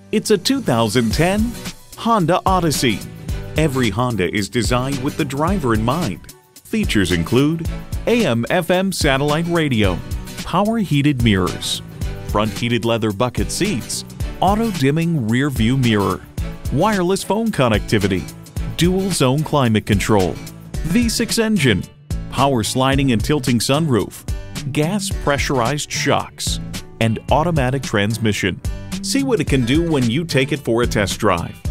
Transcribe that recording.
It's a 2010 Honda Odyssey. Every Honda is designed with the driver in mind. Features include AM/FM satellite radio, power heated mirrors, front heated leather bucket seats, auto dimming rear view mirror, wireless phone connectivity, dual zone climate control, V6 engine, power sliding and tilting sunroof, gas pressurized shocks, and automatic transmission. See what it can do when you take it for a test drive.